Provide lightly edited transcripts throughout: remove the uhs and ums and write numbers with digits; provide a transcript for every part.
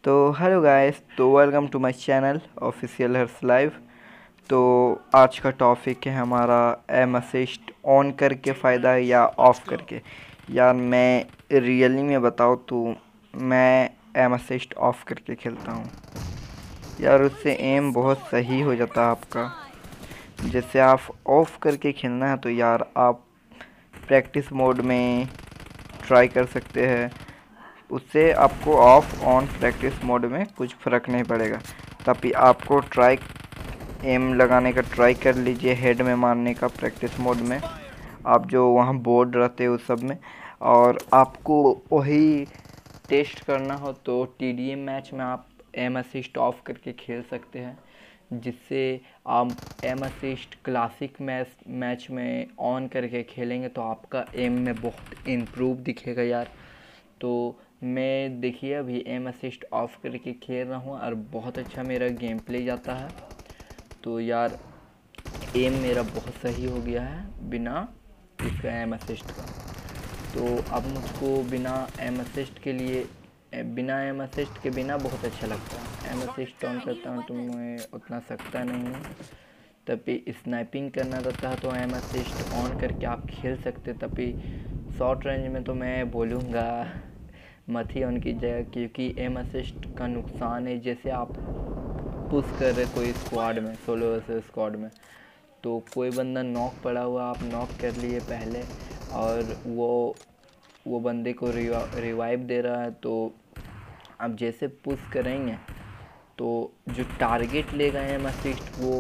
तो hello guys, तो welcome to my channel official Harsh live. तो आज का टॉपिक है हमारा एम असिस्ट ऑन करके फ़ायदा है या ऑफ़ करके। यार मैं रियली में बताऊँ तो मैं एम असिस्ट ऑफ़ करके खेलता हूँ। यार उससे एम बहुत सही हो जाता है आपका। जैसे आप ऑफ़ करके खेलना है तो यार आप प्रैक्टिस मोड में ट्राई कर सकते हैं। उससे आपको ऑफ ऑन प्रैक्टिस मोड में कुछ फ़र्क नहीं पड़ेगा। तभी आपको ट्राई एम लगाने का ट्राई कर लीजिए, हेड में मारने का प्रैक्टिस मोड में, आप जो वहाँ बोर्ड रहते हैं उस सब में। और आपको वही टेस्ट करना हो तो टीडीएम मैच में आप एम असिस्ट ऑफ करके खेल सकते हैं, जिससे आप एम असिस्ट क्लासिक मैच में ऑन करके खेलेंगे तो आपका एम में बहुत इम्प्रूव दिखेगा यार। तो मैं देखिए अभी एम असिस्ट ऑफ करके खेल रहा हूँ और बहुत अच्छा मेरा गेम प्ले जाता है। तो यार एम मेरा बहुत सही हो गया है बिना इसका एम असिस्ट का। तो अब मुझको बिना एम असिस्ट के बिना बहुत अच्छा लगता है। एम असिस्ट ऑन करता हूँ तो मैं उतना सकता नहीं हूँ, तभी स्नाइपिंग करना रहता है तो एम असिस्ट ऑन करके आप खेल सकते। तभी शॉर्ट रेंज में तो मैं बोलूँगा मत ही ऑन कीजिएगा, क्योंकि एम असिस्ट का नुकसान है। जैसे आप पुश कर रहे कोई स्क्वाड में, सोलो वर्सेस स्क्वाड में, तो कोई बंदा नॉक पड़ा हुआ, आप नॉक कर लिए पहले और वो बंदे को रिवाइव दे रहा है, तो आप जैसे पुश करेंगे तो जो टारगेट लेगा एम असिस्ट वो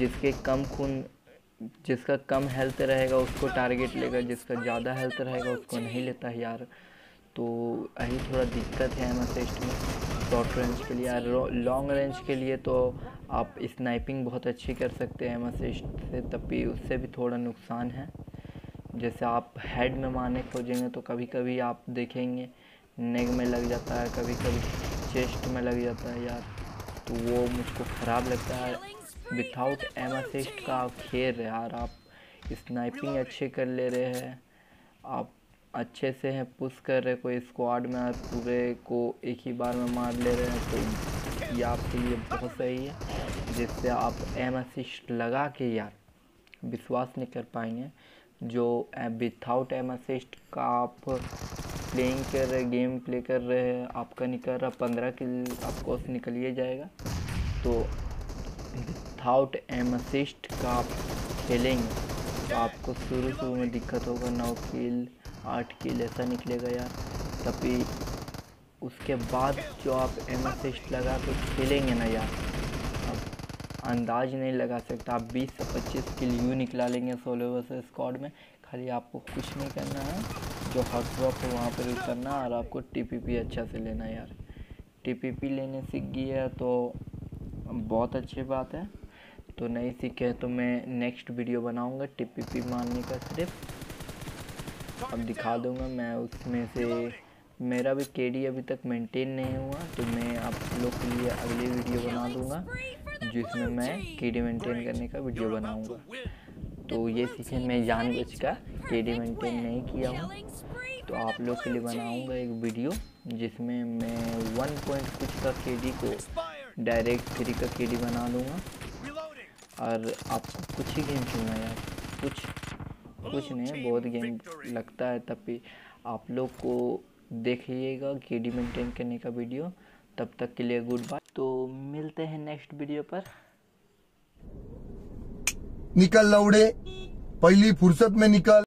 जिसका कम हेल्थ रहेगा उसको टारगेट लेगा, जिसका ज़्यादा हेल्थ रहेगा उसको नहीं लेता है यार। तो यही थोड़ा दिक्कत है एम असिस्ट में शॉर्ट रेंज के लिए। यार लॉन्ग रेंज के लिए तो आप स्नाइपिंग बहुत अच्छी कर सकते हैं एम असिस्ट से, तभी उससे भी थोड़ा नुकसान है। जैसे आप हेड में मारने खोजेंगे तो कभी कभी आप देखेंगे नेग में लग जाता है, कभी कभी चेस्ट में लग जाता है यार, तो वो मुझको ख़राब लगता है। विथआउट एम असिस्ट का आप खेल रहे यार, आप स्नाइपिंग अच्छे कर ले रहे हैं, आप अच्छे से हैं पुश कर रहे कोई स्क्वाड में और पूरे को एक ही बार में मार ले रहे हैं, तो ये आपके लिए बहुत सही है। जिससे आप एम असिस्ट लगा के यार विश्वास नहीं कर पाएंगे जो विथआउट एम असिस्ट का आप प्लेइंग कर रहे, गेम प्ले कर रहे हैं, आपका निकल रहा 15 किल आपको निकल ही जाएगा। तो विथआउट एम असिस्ट का आप खेलेंगे तो आपको शुरू में दिक्कत होगा, 9 किल 8 किल ऐसा निकलेगा यार। तभी उसके बाद जो आप एम असिस्ट लगा के खेलेंगे ना यार, आप अंदाज नहीं लगा सकता, आप 20 से 25 किल यूँ निकला लेंगे सोलो वर्सेस स्क्वाड में। खाली आपको कुछ नहीं करना है, जो हॉट ड्रॉप है वहाँ पर उतरना और आपको टीपीपी अच्छा से लेना है यार। टीपीपी लेने सीख गई है तो बहुत अच्छी बात है, तो नहीं सीखे तो मैं नेक्स्ट वीडियो बनाऊंगा टीपीपी मारने का, सिर्फ अब दिखा दूंगा मैं उसमें से। मेरा भी केडी अभी तक मेंटेन नहीं हुआ, तो मैं आप लोग के लिए अगली वीडियो बना दूंगा जिसमें मैं केडी मेंटेन करने का वीडियो बनाऊंगा। तो ये सीखे मैं जानबूझकर केडी मेंटेन नहीं किया हूँ, तो आप लोग के लिए बनाऊंगा एक वीडियो जिसमें मैं 1 पॉइंट कुछ का केडी को डायरेक्ट 3 का केडी बना दूंगा। और आपको कुछ ही गेम खेलना है यार, कुछ नहीं, बहुत गेम लगता है। तभी आप लोग को देखिएगा केडी मेंटेन करने का वीडियो। तब तक के लिए गुड बाय, तो मिलते हैं नेक्स्ट वीडियो पर। निकल लौड़े, पहली फुर्सत में निकल।